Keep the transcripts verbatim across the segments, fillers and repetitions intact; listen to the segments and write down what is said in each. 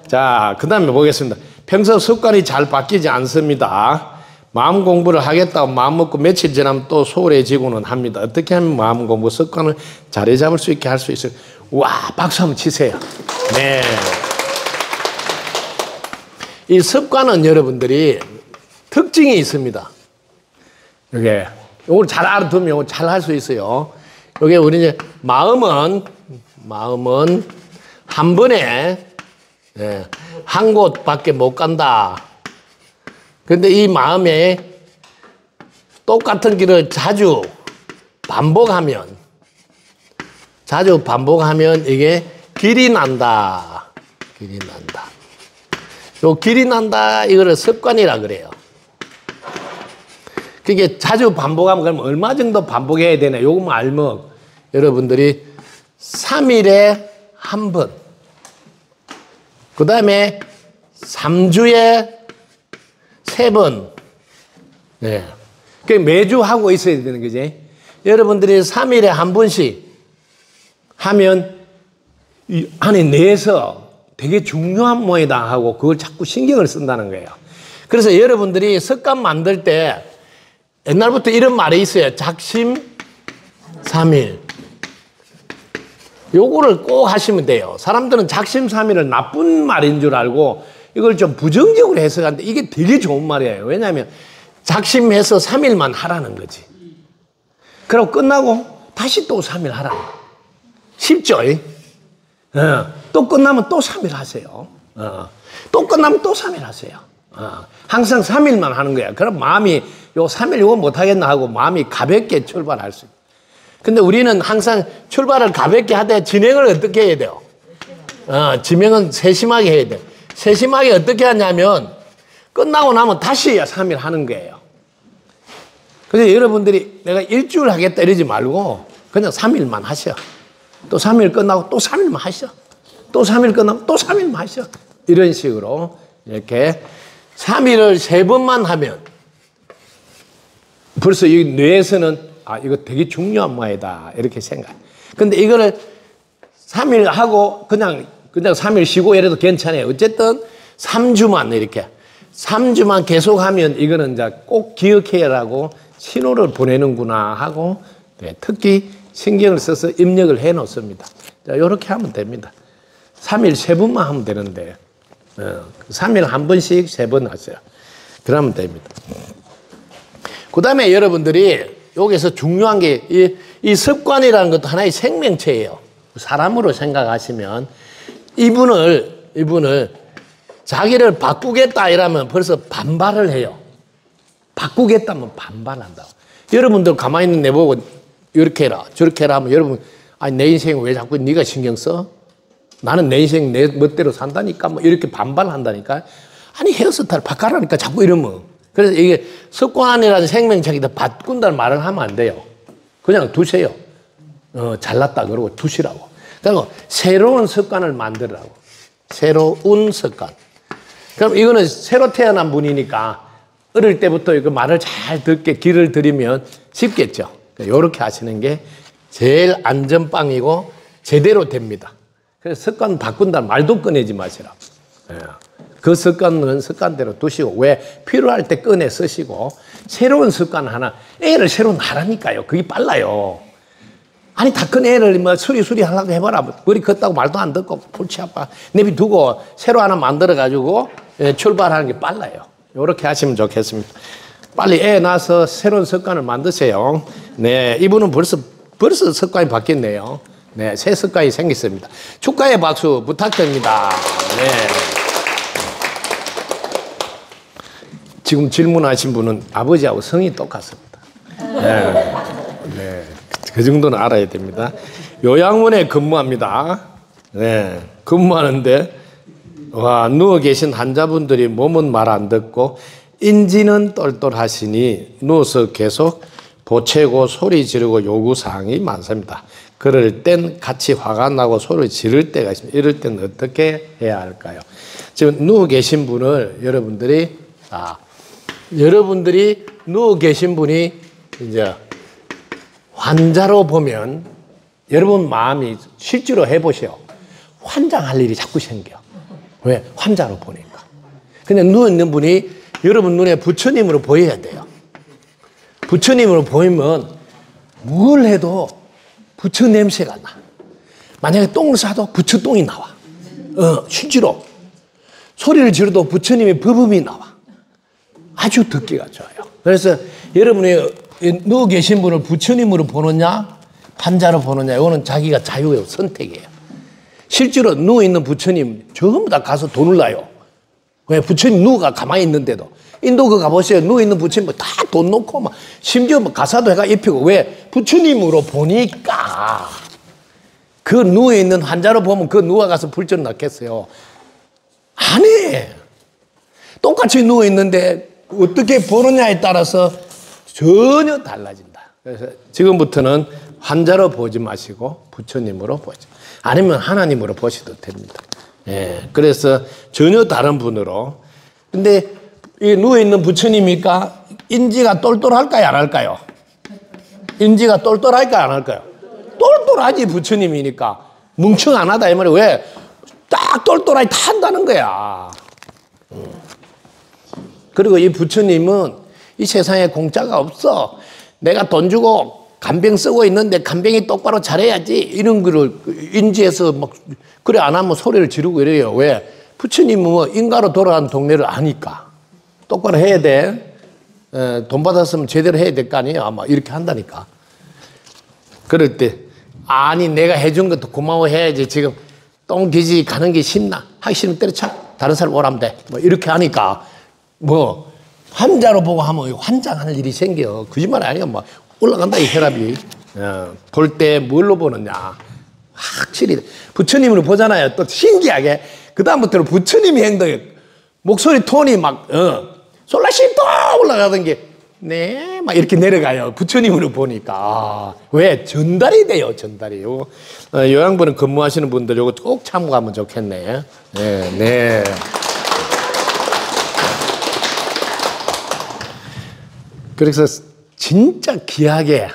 자, 그 다음에 보겠습니다. 평소 습관이 잘 바뀌지 않습니다. 마음 공부를 하겠다고 마음 먹고 며칠 지나면 또 소홀해지고는 합니다. 어떻게 하면 마음 공부 습관을 자리 잡을 수 있게 할 수 있어요? 와, 박수 한번 치세요. 네. 이 습관은 여러분들이 특징이 있습니다. 이게 이걸 잘 알아두면 잘 할 수 있어요. 이게 우리 이제 마음은 마음은 한 번에 예, 한 곳밖에 못 간다. 근데 이 마음에 똑같은 길을 자주 반복하면 자주 반복하면 이게 길이 난다. 길이 난다. 요 길이 난다 이거를 습관이라 그래요. 그게 자주 반복하면 그럼 얼마 정도 반복해야 되나? 요것만 알면 여러분들이 삼 일에 한 번, 그 다음에 삼 주에 세 번, 네. 매주 하고 있어야 되는 거지. 여러분들이 삼 일에 한 번씩 하면 이 안에 내에서 되게 중요한 모이다 하고 그걸 자꾸 신경을 쓴다는 거예요. 그래서 여러분들이 습관 만들 때 옛날부터 이런 말이 있어요. 작심삼일. 요거를 꼭 하시면 돼요. 사람들은 작심삼일을 나쁜 말인 줄 알고 이걸 좀 부정적으로 해석하는데 이게 되게 좋은 말이에요. 왜냐하면 작심해서 삼 일만 하라는 거지. 그리고 끝나고 다시 또 삼 일 하라는 거예요. 쉽죠? 어. 또 끝나면 또 삼 일 하세요. 어. 또 끝나면 또 삼 일 하세요. 어. 항상 삼 일만 하는 거야. 그럼 마음이 요 삼 일 이거 못하겠나 하고 마음이 가볍게 출발할 수 있어요. 근데 우리는 항상 출발을 가볍게 하되 진행을 어떻게 해야 돼요? 어, 진행은 세심하게 해야 돼요. 세심하게 어떻게 하냐면 끝나고 나면 다시 삼 일 하는 거예요. 그래서 여러분들이 내가 일주일 하겠다 이러지 말고 그냥 삼 일만 하셔. 또 삼 일 끝나고 또 삼 일만 하셔. 또 삼 일 끝나면 또 삼 일만 하셔. 이런 식으로 이렇게 삼 일을 세 번만 하면 벌써 이 뇌에서는 아, 이거 되게 중요한 모양이다. 이렇게 생각. 근데 이거를 삼 일 하고 그냥, 그냥 삼 일 쉬고 이래도 괜찮아요. 어쨌든 삼 주만 이렇게. 삼 주만 계속 하면 이거는 이제 꼭 기억해라고 신호를 보내는구나 하고 네, 특히 신경을 써서 입력을 해 놓습니다. 자, 요렇게 하면 됩니다. 삼 일 세 번만 하면 되는데, 어, 삼 일 한 번씩 세 번 하세요. 그러면 됩니다. 그 다음에 여러분들이 여기서 중요한 게, 이, 이 습관이라는 것도 하나의 생명체예요. 사람으로 생각하시면, 이분을, 이분을 자기를 바꾸겠다 이러면 벌써 반발을 해요. 바꾸겠다면 반발한다고. 여러분들 가만히 있는 내보고 이렇게 해라, 저렇게 해라 하면 여러분, 아니, 내 인생 왜 자꾸 네가 신경 써? 나는 내 인생 내 멋대로 산다니까, 뭐 이렇게 반발한다니까. 아니, 헤어스타일 바꿔라니까 자꾸 이러면. 그래서 이게 습관이라는 생명체기다 바꾼다는 말을 하면 안 돼요. 그냥 두세요. 어, 잘났다 그러고 두시라고. 그리고 새로운 습관을 만들라고. 새로운 습관. 그럼 이거는 새로 태어난 분이니까 어릴 때부터 이거 말을 잘 듣게 길을 들이면 쉽겠죠. 이렇게 하시는 게 제일 안전빵이고 제대로 됩니다. 그래서 습관 바꾼다는 말도 꺼내지 마시라고. 예. 그 습관은 습관대로 두시고, 왜 필요할 때 꺼내 쓰시고, 새로운 습관 하나, 애를 새로 나라니까요. 그게 빨라요. 아니, 다 큰 애를 뭐 수리수리 하려고 해봐라. 머리 컸다고 말도 안 듣고, 골치 아파. 내비두고, 새로 하나 만들어가지고, 예, 출발하는 게 빨라요. 이렇게 하시면 좋겠습니다. 빨리 애 낳아서 새로운 습관을 만드세요. 네, 이분은 벌써, 벌써 습관이 바뀌었네요. 네, 새 습관이 생겼습니다. 축하의 박수 부탁드립니다. 네. 지금 질문하신 분은 아버지하고 성이 똑같습니다. 네. 네. 그 정도는 알아야 됩니다. 요양원에 근무합니다. 네. 근무하는데, 와, 누워 계신 환자분들이 몸은 말 안 듣고, 인지는 똘똘하시니, 누워서 계속 보채고 소리 지르고 요구사항이 많습니다. 그럴 땐 같이 화가 나고 소리 지를 때가 있습니다. 이럴 땐 어떻게 해야 할까요? 지금 누워 계신 분을 여러분들이, 아, 여러분들이 누워 계신 분이 이제 환자로 보면 여러분 마음이 실제로 해보세요. 환장할 일이 자꾸 생겨. 왜? 환자로 보니까. 근데 누워있는 분이 여러분 눈에 부처님으로 보여야 돼요. 부처님으로 보이면 뭘 해도 부처 냄새가 나. 만약에 똥을 싸도 부처 똥이 나와. 어, 실제로. 소리를 지르도 부처님의 버음이 나와. 아주 듣기가 좋아요. 그래서 여러분이 누워 계신 분을 부처님으로 보느냐, 환자로 보느냐, 이거는 자기가 자유예요. 선택이에요. 실제로 누워있는 부처님 전부 다 가서 돈을 놔요. 왜? 부처님 누워가 가만히 있는데도. 인도 그 가보세요. 누워있는 부처님 다 돈 놓고 막 심지어 뭐 가사도 해가 입히고. 왜? 부처님으로 보니까. 그 누워있는 환자로 보면 그 누워가서 불전 났겠어요? 안 해. 똑같이 누워있는데 어떻게 보느냐에 따라서 전혀 달라진다. 그래서 지금부터는 환자로 보지 마시고 부처님으로 보죠. 아니면 하나님으로 보셔도 됩니다. 예, 그래서 전혀 다른 분으로. 근데 이 누워있는 부처님이니까 인지가 똘똘할까요, 안 할까요? 인지가 똘똘할까요, 안 할까요? 똘똘하지, 부처님이니까. 뭉청 안 하다, 이 말이에요. 왜? 딱 똘똘하게 탄다는 거야. 그리고 이 부처님은 이 세상에 공짜가 없어. 내가 돈 주고 간병 쓰고 있는데 간병이 똑바로 잘해야지. 이런 거를 인지해서 막, 그래 안 하면 소리를 지르고 이래요. 왜? 부처님은 뭐 인가로 돌아간 동네를 아니까. 똑바로 해야 돼. 에, 돈 받았으면 제대로 해야 될 거 아니에요. 아마 이렇게 한다니까. 그럴 때, 아니, 내가 해준 것도 고마워해야지. 지금 똥기지 가는 게 신나. 하기 싫으면 때려쳐. 다른 사람 오라면 돼. 뭐 이렇게 하니까, 뭐, 환자로 보고 하면 환장하는 일이 생겨. 거짓말 아니야. 뭐, 올라간다, 이 혈압이. 어, 볼 때 뭘로 보느냐. 확실히. 부처님으로 보잖아요. 또 신기하게. 그다음부터는 부처님이 행동해. 목소리 톤이 막, 어, 솔라시 또 올라가던 게, 네, 막 이렇게 내려가요. 부처님으로 보니까. 아, 왜? 전달이 돼요, 전달이. 요, 어, 요양원에 근무하시는 분들 요거 꼭 참고하면 좋겠네. 네, 네. 그래서 진짜 귀하게,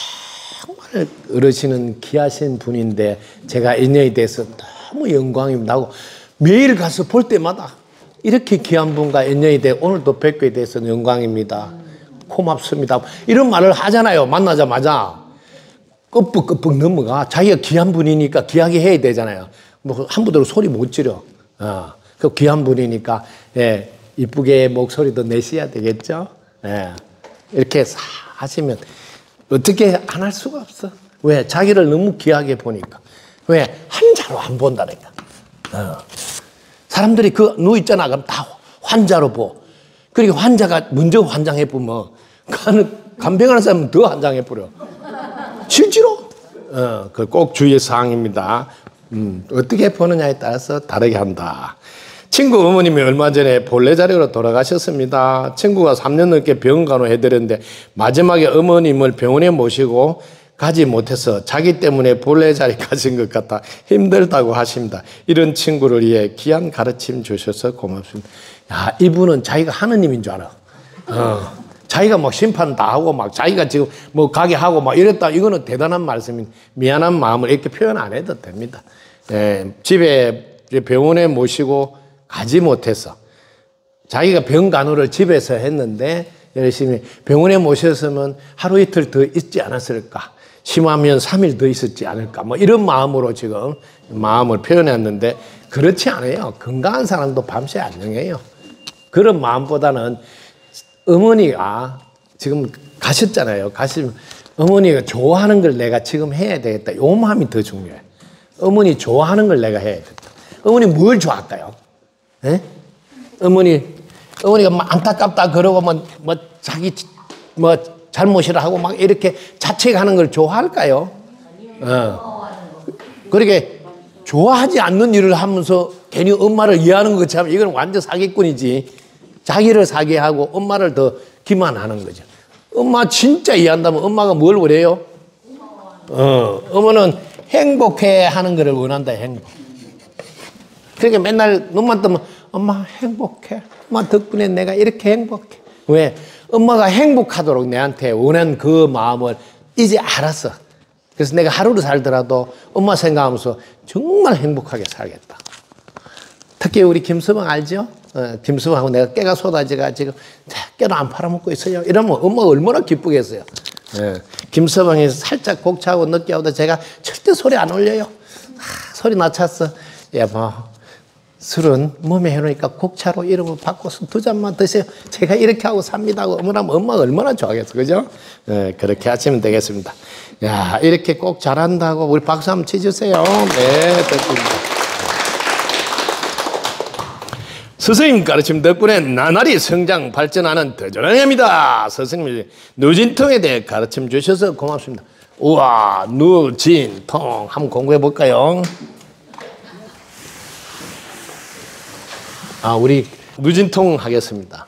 정말 어르신은 귀하신 분인데, 제가 인연이 돼서 너무 영광입니다 하고, 매일 가서 볼 때마다 이렇게 귀한 분과 인연이 돼 오늘도 뵙게 돼서 영광입니다. 고맙습니다. 이런 말을 하잖아요. 만나자마자. 끄뻑끄뻑 넘어가. 자기가 귀한 분이니까 귀하게 해야 되잖아요. 뭐 함부로 소리 못 지르. 어. 그 귀한 분이니까 예, 이쁘게 목소리도 내셔야 되겠죠. 예. 이렇게 사 하시면 어떻게 안 할 수가 없어. 왜? 자기를 너무 귀하게 보니까. 왜? 한자로 안 본다니까. 어. 사람들이 그 누워 있잖아. 그럼 다 환자로 보. 그리고 환자가 먼저 환장해 보면 간병하는 사람은 더 환장해 버려. 실제로? 어, 그 꼭 주의 사항입니다. 음, 어떻게 보느냐에 따라서 다르게 한다. 친구 어머님이 얼마 전에 본래자리로 돌아가셨습니다. 친구가 삼 년 넘게 병원 간호해드렸는데 마지막에 어머님을 병원에 모시고 가지 못해서 자기 때문에 본래자리 가신 것 같아 힘들다고 하십니다. 이런 친구를 위해 귀한 가르침 주셔서 고맙습니다. 야, 이분은 자기가 하느님인 줄 알아. 어, 자기가 막 심판 다 하고 막 자기가 지금 뭐 가게 하고 막 이랬다. 이거는 대단한 말씀인 미안한 마음을 이렇게 표현 안 해도 됩니다. 예, 집에 병원에 모시고 가지 못해서 자기가 병 간호를 집에서 했는데 열심히 병원에 모셨으면 하루 이틀 더 있지 않았을까. 심하면 삼 일 더 있었지 않을까. 뭐 이런 마음으로 지금 마음을 표현했는데 그렇지 않아요. 건강한 사람도 밤새 안녕해요. 그런 마음보다는 어머니가 지금 가셨잖아요. 가시면 어머니가 좋아하는 걸 내가 지금 해야 되겠다. 요 마음이 더 중요해. 어머니 좋아하는 걸 내가 해야 되겠다. 어머니 뭘 좋아할까요? 에? 어머니, 어머니가 막 안타깝다 그러고 뭐, 뭐 자기 뭐 잘못이라 하고 막 이렇게 자책하는 걸 좋아할까요? 어. 그렇게 좋아하지 않는 일을 하면서 괜히 엄마를 이해하는 것처럼 이건 완전 사기꾼이지. 자기를 사게 하고 엄마를 더 기만하는 거죠. 엄마 진짜 이해한다면 엄마가 뭘 원해요? 어, 어머는 행복해 하는 것을 원한다, 행복. 그러니까 맨날 눈만 뜨면 엄마 행복해. 엄마 덕분에 내가 이렇게 행복해. 왜? 엄마가 행복하도록 내한테 원한 그 마음을 이제 알았어. 그래서 내가 하루를 살더라도 엄마 생각하면서 정말 행복하게 살겠다. 특히 우리 김서방 알죠? 어, 김서방하고 내가 깨가 쏟아지가 지금 깨도 안 팔아먹고 있어요. 이러면 엄마가 얼마나 기쁘겠어요. 예. 김서방이 살짝 곡차고 늦게 오다 제가 절대 소리 안 올려요. 아, 소리 낮췄어. 여보, 술은 몸에 해놓으니까 곡차로 이름을 바꿔서 두 잔만 드세요. 제가 이렇게 하고 삽니다. 하고 어머나 엄마가 얼마나 좋아하겠어. 그죠? 예, 그렇게 하시면 되겠습니다. 야, 이렇게 꼭 잘한다고 우리 박수 한번 치주세요. 네, 됐습니다. 스승님 가르침 덕분에 나날이 성장 발전하는 더조랑입니다. 스승님이 누진통에 대해 가르침 주셔서 고맙습니다. 우와, 누진통 한번 공부해 볼까요? 아, 우리 누진통 하겠습니다.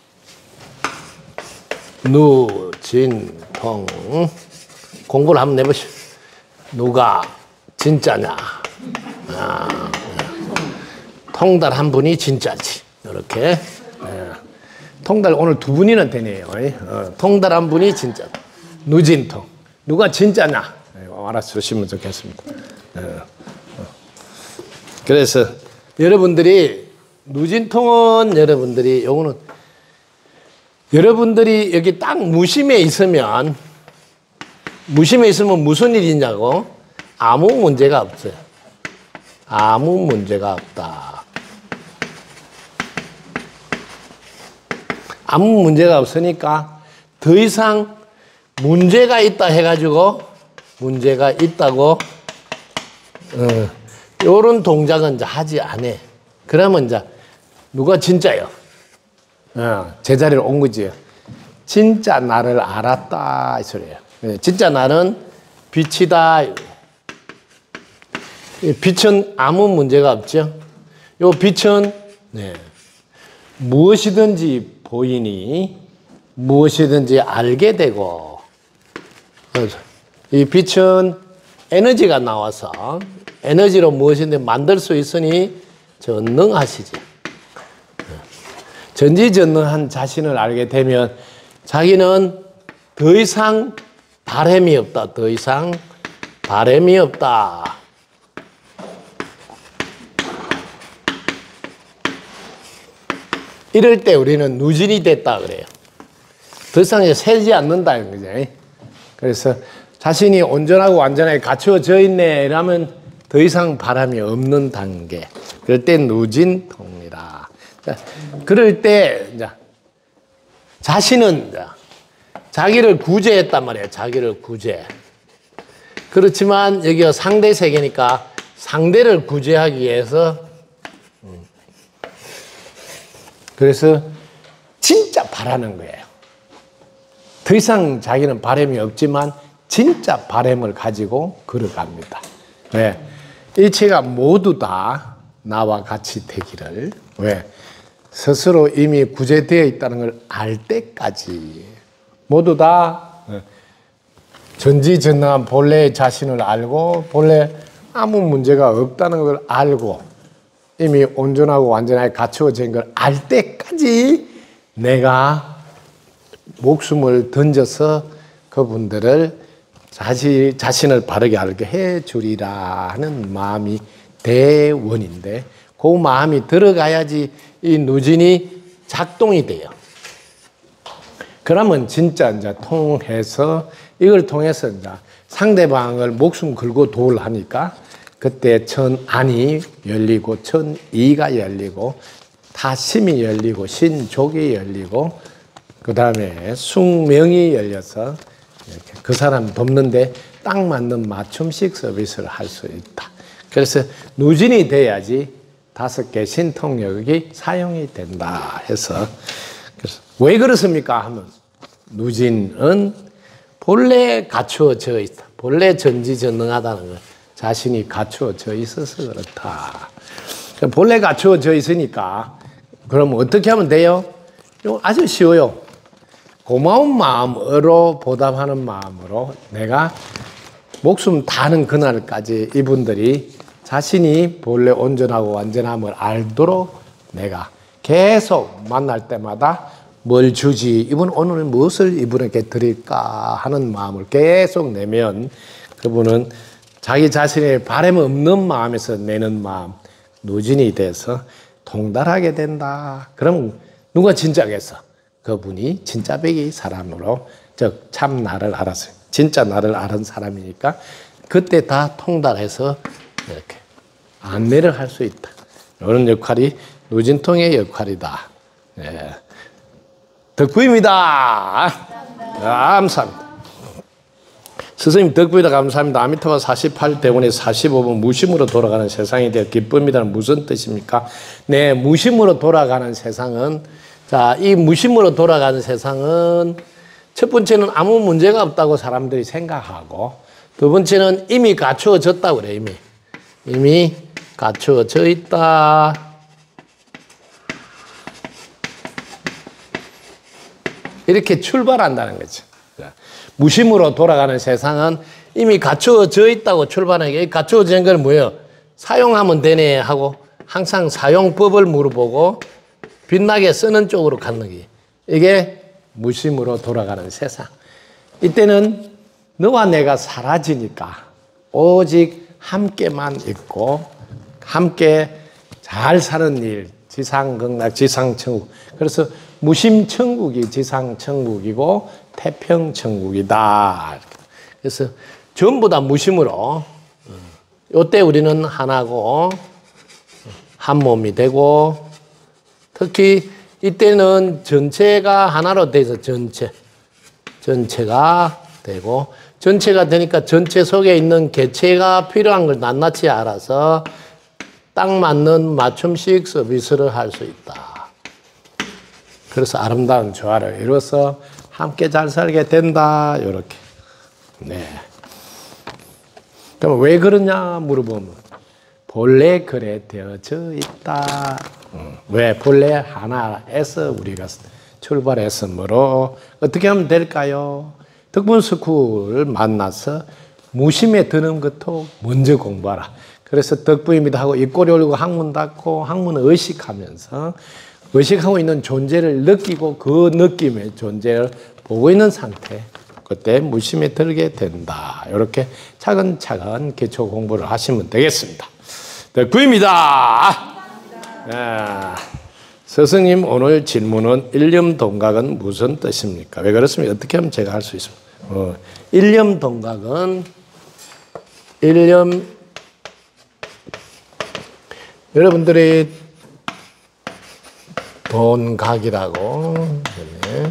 누진통 공부를 한번 해보시오. 누가 진짜냐? 아, 통달 한 분이 진짜지. 이렇게. 예. 통달 오늘 두 분이나 되네요. 어, 통달 한 분이 진짜. 누진통. 누가 진짜냐? 예, 알아주시면 좋겠습니다. 예. 어. 그래서 여러분들이 누진통은 여러분들이 요거는 여러분들이 여기 딱 무심에 있으면 무심에 있으면 무슨 일이냐고? 아무 문제가 없어요. 아무 문제가 없다. 아무 문제가 없으니까 더 이상 문제가 있다 해가지고 문제가 있다고 어, 요런 동작은 이제 하지 않아. 그러면 이제 누가 진짜요? 어, 제자리로 온 거지. 진짜 나를 알았다 이 소리예요. 진짜 나는 빛이다. 빛은 아무 문제가 없죠. 요 빛은 네, 무엇이든지 보이니 무엇이든지 알게 되고 이 빛은 에너지가 나와서 에너지로 무엇이든지 만들 수 있으니 전능하시지. 전지전능한 자신을 알게 되면 자기는 더 이상 바람이 없다. 더 이상 바람이 없다. 이럴 때 우리는 누진이 됐다 그래요. 더 이상 이제 새지 않는다는 거죠. 그래서 자신이 온전하고 완전하게 갖추어져 있네 이러면 더 이상 바람이 없는 단계. 그럴 때 누진통이라. 그럴 때 이제 자신은 이제 자기를 구제했단 말이에요. 자기를 구제. 그렇지만 여기가 상대 세계니까 상대를 구제하기 위해서 그래서 진짜 바라는 거예요. 더 이상 자기는 바람이 없지만 진짜 바람을 가지고 걸어갑니다. 왜? 일체가 모두 다 나와 같이 되기를. 왜? 스스로 이미 구제되어 있다는 걸 알 때까지 모두 다 전지전능한 본래의 자신을 알고 본래 아무 문제가 없다는 걸 알고 이미 온전하고 완전하게 갖추어진 걸 알 때까지 내가 목숨을 던져서 그분들을 자시, 자신을 바르게 알게 해 주리라 하는 마음이 대원인데 그 마음이 들어가야지 이 누진이 작동이 돼요. 그러면 진짜 이제 통해서 이걸 통해서 이제 상대방을 목숨 걸고 도울하니까 그때 천안이 열리고 천이가 열리고 타심이 열리고 신족이 열리고 그 다음에 숙명이 열려서 이렇게 그 사람 돕는데 딱 맞는 맞춤식 서비스를 할 수 있다. 그래서 누진이 돼야지 다섯 개 신통력이 사용이 된다 해서 그래서 왜 그렇습니까 하면 누진은 본래 갖추어져 있다. 본래 전지전능하다는 것. 자신이 갖추어져 있어서 그렇다. 본래 갖추어져 있으니까 그럼 어떻게 하면 돼요? 아주 쉬워요. 고마운 마음으로 보답하는 마음으로 내가 목숨 다하는 그날까지 이분들이 자신이 본래 온전하고 완전함을 알도록 내가 계속 만날 때마다 뭘 주지, 이분 오늘 무엇을 이분에게 드릴까 하는 마음을 계속 내면 그분은 자기 자신의 바람 없는 마음에서 내는 마음, 누진이 돼서 통달하게 된다. 그럼 누가 진짜겠어? 그분이 진짜 백이 사람으로 즉 참 나를 알았어요. 진짜 나를 아는 사람이니까 그때 다 통달해서 이렇게 안내를 할 수 있다. 이런 역할이 누진통의 역할이다. 예. 덕구입니다. 감사합니다. 스승님 덕분이다 감사합니다. 아미타바 사십팔 대원의 사십오 번 무심으로 돌아가는 세상에 대해 기쁩니다는 무슨 뜻입니까? 네, 무심으로 돌아가는 세상은 자, 이 무심으로 돌아가는 세상은 첫 번째는 아무 문제가 없다고 사람들이 생각하고 두 번째는 이미 갖추어졌다고 그래요. 이미. 이미 갖추어져 있다. 이렇게 출발한다는 거죠. 무심으로 돌아가는 세상은 이미 갖추어져 있다고 출발하는 게 갖추어진 건 뭐예요? 사용하면 되네 하고 항상 사용법을 물어보고 빛나게 쓰는 쪽으로 가는 게 이게 무심으로 돌아가는 세상. 이때는 너와 내가 사라지니까 오직 함께만 있고 함께 잘 사는 일, 지상극락, 지상천국. 그래서 무심천국이 지상천국이고 태평천국이다. 그래서 전부 다 무심으로 이때 우리는 하나고 한 몸이 되고 특히 이때는 전체가 하나로 돼서 전체 전체가 되고 전체가 되니까 전체 속에 있는 개체가 필요한 걸 낱낱이 알아서 딱 맞는 맞춤식 서비스를 할 수 있다. 그래서 아름다운 조화를 이뤄서 함께 잘 살게 된다. 이렇게. 네. 그럼 왜 그러냐 물어보면 본래 그래 되어져 있다. 왜 본래 하나에서 우리가 출발했으므로 어떻게 하면 될까요? 덕분스쿨을 만나서 무심에 드는 것도 먼저 공부하라. 그래서 덕분입니다 하고 입꼬리 올리고 학문 닫고 학문을 의식하면서 의식하고 있는 존재를 느끼고 그 느낌의 존재를 보고 있는 상태. 그때 무심에 들게 된다. 이렇게 차근차근 기초 공부를 하시면 되겠습니다. 덕분입니다. 네. 스승님 오늘 질문은 일념동각은 무슨 뜻입니까? 왜 그렇습니까? 어떻게 하면 제가 할 수 있습니까? 어, 일념동각은 일념 여러분들이 돈각이라고 네.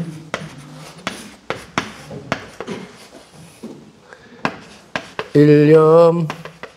일념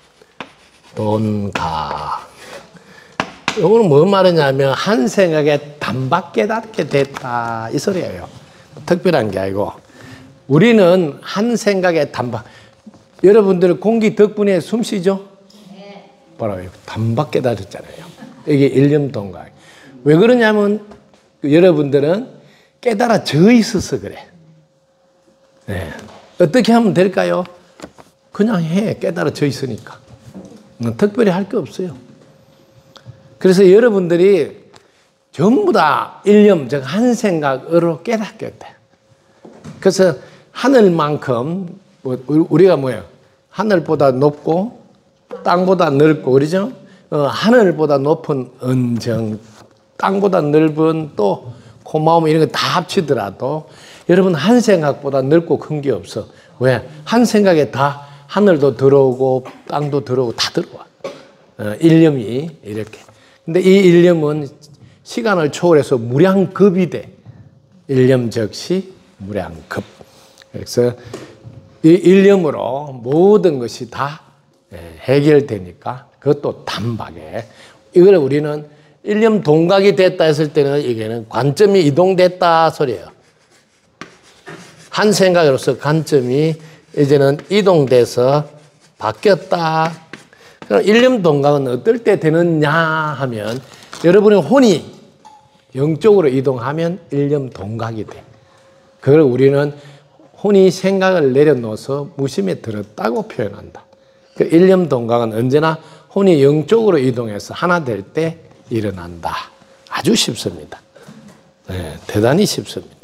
돈각 이거는 뭔 말이냐면 한 생각에 단박 깨닫게 됐다 이 소리예요. 특별한 게 아니고 우리는 한 생각에 단박 여러분들 공기 덕분에 숨 쉬죠? 네. 뭐라고요? 단박 깨달았잖아요. 이게 일념동각. 왜 그러냐면 여러분들은 깨달아져 있어서 그래. 네. 어떻게 하면 될까요? 그냥 해. 깨달아져 있으니까. 특별히 할 게 없어요. 그래서 여러분들이 전부 다 일념, 즉 한 생각으로 깨닫게 돼. 그래서 하늘만큼 우리가 뭐예요? 하늘보다 높고 땅보다 넓고 그러죠? 어, 하늘보다 높은 은정, 땅보다 넓은 또 고마움 이런 거 다 합치더라도 여러분 한 생각보다 넓고 큰 게 없어. 왜? 한 생각에 다 하늘도 들어오고 땅도 들어오고 다 들어와. 어, 일념이 이렇게. 근데 이 일념은 시간을 초월해서 무량급이 돼. 일념 즉시 무량급. 그래서 이 일념으로 모든 것이 다 해결되니까 그것도 단박에. 이걸 우리는 일념 동각이 됐다 했을 때는 이게는 관점이 이동됐다 소리예요. 한 생각으로서 관점이 이제는 이동돼서 바뀌었다. 그럼 일념 동각은 어떨 때 되느냐 하면 여러분의 혼이 영적으로 이동하면 일념 동각이 돼. 그걸 우리는 혼이 생각을 내려놓아서 무심에 들었다고 표현한다. 그 일념 동각은 언제나 혼이 영적으로 이동해서 하나 될 때 일어난다. 아주 쉽습니다. 네, 대단히 쉽습니다.